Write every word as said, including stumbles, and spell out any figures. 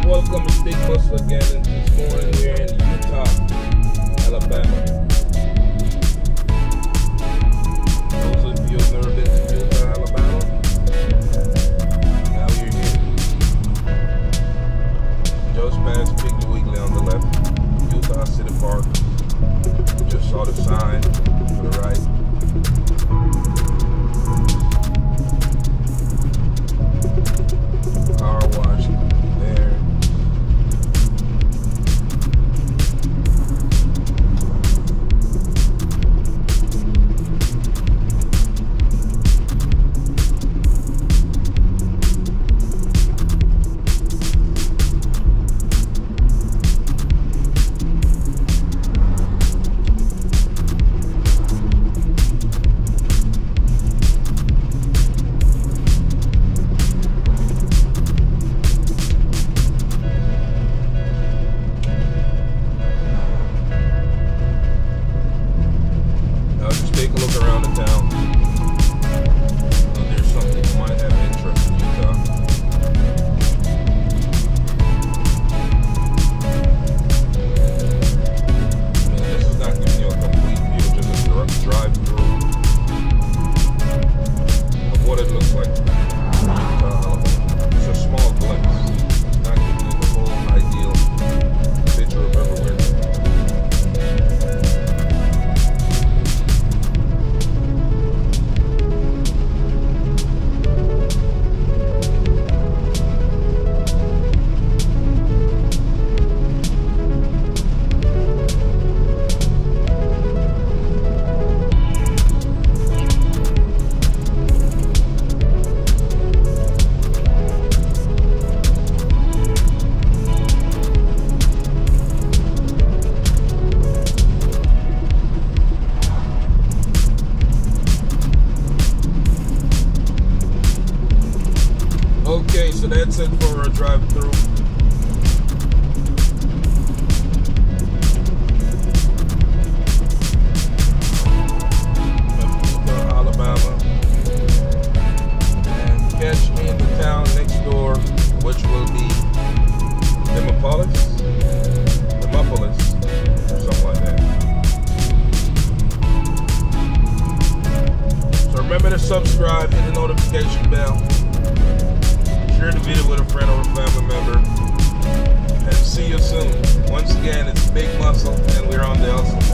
Alright, welcome to Big Muscle again, and this morning we're in Eutaw, Alabama. Those of you who've never been to Eutaw, Alabama, now you're here. Just past Wiggly on the left, Eutaw City Park. Just saw the sign to the right. Car wash there. Take a look around the town. Uh, there's something you might have interest in Eutaw. I mean, this is not giving you a complete view, just a drive through of what it looks like in Eutaw, Alabama. It's a small glimpse. It's not giving you the whole ideal picture of everywhere. Okay, so that's it for a drive-through. Eutaw, Alabama, and catch me in the town next door, which will be Demopolis, Demopolis, or something like that. So remember to subscribe, hit the notification bell. Share the video with a friend or a family member, and see you soon. Once again, it's Big Muscle, and we're on the hustle.